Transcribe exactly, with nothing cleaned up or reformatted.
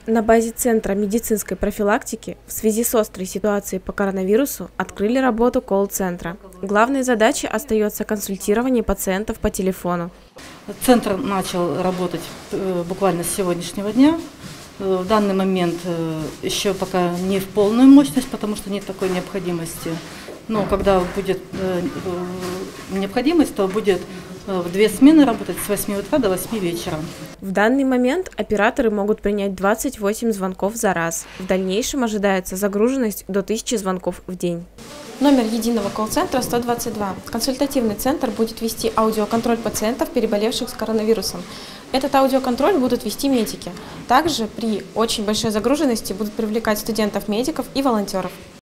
На базе Центра медицинской профилактики в связи с острой ситуацией по коронавирусу открыли работу колл-центра. Главной задачей остается консультирование пациентов по телефону. Центр начал работать буквально с сегодняшнего дня. В данный момент еще пока не в полную мощность, потому что нет такой необходимости. Но когда будет необходимость, то будет в две смены работать с восьми утра до восьми вечера. В данный момент операторы могут принять двадцать восемь звонков за раз. В дальнейшем ожидается загруженность до тысячи звонков в день. Номер единого колл-центра сто двадцать два. Консультативный центр будет вести аудиоконтроль пациентов, переболевших с коронавирусом. Этот аудиоконтроль будут вести медики. Также при очень большой загруженности будут привлекать студентов-медиков и волонтеров.